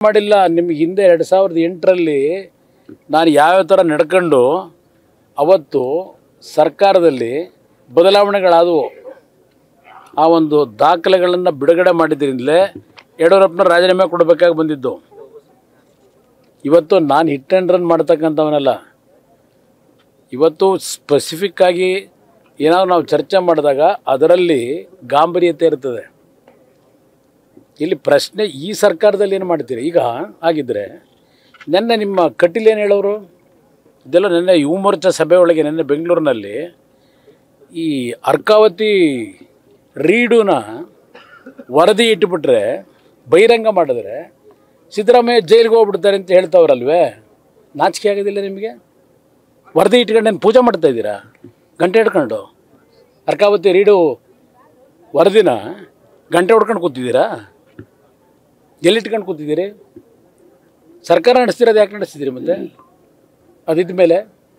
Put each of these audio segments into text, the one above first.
ಮಾಡಿಲ್ಲ. ನಿಮಗೆ ಹಿಂದೆ 2008ರಲ್ಲಿ ನಾನು ಯಾವ್ಯಾವ ಥರ ನಡ್ಕೊಂಡು ಅವತ್ತು ಸರ್ಕಾರದಲ್ಲಿ ಬದಲಾವಣೆಗಳಾದವು, ಆ ಒಂದು ದಾಖಲೆಗಳನ್ನು ಬಿಡುಗಡೆ ಮಾಡಿದ್ರಿಂದಲೇ ಯಡಿಯೂರಪ್ಪನ ರಾಜೀನಾಮೆ ಕೊಡಬೇಕಾಗಿ ಬಂದಿದ್ದು. ಇವತ್ತು ನಾನು ಹಿಟ್ ಆ್ಯಂಡ್ ರನ್ ಮಾಡ್ತಕ್ಕಂಥವನಲ್ಲ. ಇವತ್ತು ಸ್ಪೆಸಿಫಿಕ್ಕಾಗಿ ಏನಾದರೂ ನಾವು ಚರ್ಚೆ ಮಾಡಿದಾಗ ಅದರಲ್ಲಿ ಗಾಂಭೀರ್ಯತೆ ಇರ್ತದೆ. ಇಲ್ಲಿ ಪ್ರಶ್ನೆ ಈ ಸರ್ಕಾರದಲ್ಲಿ ಏನು ಮಾಡ್ತೀರಿ ಈಗ ಆಗಿದ್ದರೆ, ನೆನ್ನೆ ನಿಮ್ಮ ಕಟೀಲ್ ಏನು ಹೇಳೋರು ಇದೆಲ್ಲ ನೆನ್ನೆ ಯುವ ಮೋರ್ಚಾ ಸಭೆ ಒಳಗೆ ನೆನ್ನೆ ಬೆಂಗಳೂರಿನಲ್ಲಿ ಈ ಅರ್ಕಾವತಿ ರೀಡುನ ವರದಿ ಇಟ್ಟುಬಿಟ್ರೆ ಬಹಿರಂಗ ಮಾಡಿದ್ರೆ ಸಿದ್ದರಾಮಯ್ಯ ಜೈಲಿಗೆ ಹೋಗ್ಬಿಡ್ತಾರೆ ಅಂತ ಹೇಳ್ತಾವ್ರಲ್ವೇ? ನಾಚಿಕೆ ಆಗೋದಿಲ್ಲ ನಿಮಗೆ? ವರದಿ ಇಟ್ಕೊಂಡು ಏನು ಪೂಜೆ ಮಾಡ್ತಾಯಿದ್ದೀರಾ ಗಂಟೆ ಹಿಡ್ಕೊಂಡು? ಅರ್ಕಾವತಿ ರೀಡು ವರದಿನ ಗಂಟೆ ಹೊಡ್ಕೊಂಡು ಕೂತಿದ್ದೀರಾ? ಎಲ್ಲಿಟ್ಕೊಂಡು ಕೂತಿದ್ದೀರಿ? ಸರ್ಕಾರ ನಡೆಸ್ತಿರೋದು ಯಾಕೆ ನಡೆಸ್ತಿದ್ದೀರಿ? ಮತ್ತೆ ಅದಿದ್ದ ಮೇಲೆ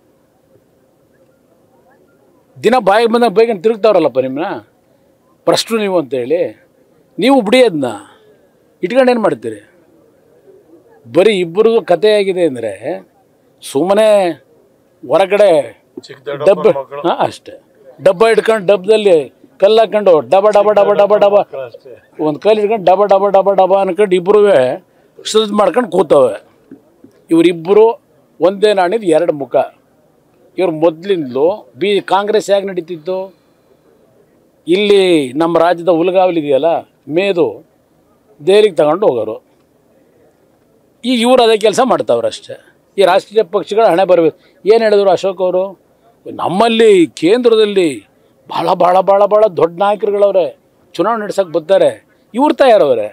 ದಿನ ಬಾಯಿಗೆ ಬಂದಾಗ ಬೈಗಂಡು ತಿರುಗ್ತಾವ್ರಲ್ಲಪ್ಪ ನಿಮ್ಮನ್ನ, ಪ್ರಶ್ನೆ ನೀವು ಅಂತೇಳಿ. ನೀವು ಬಿಡಿ ಅದನ್ನ ಇಟ್ಕೊಂಡು ಏನು ಮಾಡ್ತೀರಿ? ಬರೀ ಇಬ್ಬರಿಗೂ ಕತೆ ಆಗಿದೆ ಅಂದರೆ ಸುಮ್ಮನೆ ಹೊರಗಡೆ ಡಬ್ಬ ಅಷ್ಟೇ, ಡಬ್ಬ ಇಟ್ಕೊಂಡು ಡಬ್ಬದಲ್ಲಿ ಕಲ್ಲು ಹಾಕೊಂಡು ಡಬ ಡಬ ಡಬ ಡಬ ಡಬ ಒಂದು ಕಲ್ಲು ಇಟ್ಕೊಂಡು ಡಬ ಡಬ ಡಬ ಡಬ ಅನ್ಕೊಂಡು ಇಬ್ಬರೂ ಸುದ್ ಮಾಡ್ಕೊಂಡು ಕೂತವೆ. ಇವರಿಬ್ಬರು ಒಂದೇ ನಾಣ್ಯದ ಎರಡು ಮುಖ. ಇವ್ರು ಮೊದಲಿಂದಲೂ ಕಾಂಗ್ರೆಸ್ ಹೇಗೆ ನಡೀತಿತ್ತು, ಇಲ್ಲಿ ನಮ್ಮ ರಾಜ್ಯದ ಹುಲ್ಗಾವಲಿದೆಯಲ್ಲ ಮೇದು ದೆಹಲಿಗೆ ತಗೊಂಡು ಹೋಗೋರು. ಈಗ ಇವರು ಅದೇ ಕೆಲಸ ಮಾಡ್ತಾವ್ರಷ್ಟೇ. ಈ ರಾಷ್ಟ್ರೀಯ ಪಕ್ಷಗಳ ಹಣೆ ಬರಬೇಕು. ಏನು ಹೇಳಿದ್ರು ಅಶೋಕ್ ಅವರು, ನಮ್ಮಲ್ಲಿ ಕೇಂದ್ರದಲ್ಲಿ ಭಾಳ ಭಾಳ ಭಾಳ ಭಾಳ ದೊಡ್ಡ ನಾಯಕರುಗಳವ್ರೆ, ಚುನಾವಣೆ ನಡೆಸೋಕೆ ಬರ್ತಾರೆ, ಇವ್ರು ತಯಾರವ್ರೆ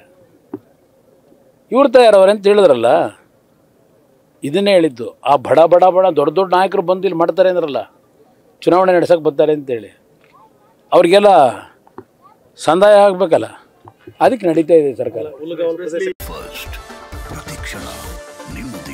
ಅಂತ ಹೇಳಿದ್ರಲ್ಲ. ಇದನ್ನೇ ಹೇಳಿದ್ದು, ಆ ಬಡ ಬಡ ಬಡ ದೊಡ್ಡ ದೊಡ್ಡ ನಾಯಕರು ಬಂದು ಇಲ್ಲಿ ಮಾಡ್ತಾರೆ ಅಂದ್ರಲ್ಲ, ಚುನಾವಣೆ ನಡೆಸೋಕೆ ಬರ್ತಾರೆ ಅಂತೇಳಿ. ಅವ್ರಿಗೆಲ್ಲ ಸಂದಾಯ ಆಗಬೇಕಲ್ಲ, ಅದಕ್ಕೆ ನಡೀತಾ ಇದೆ ಸರ್ಕಾರ.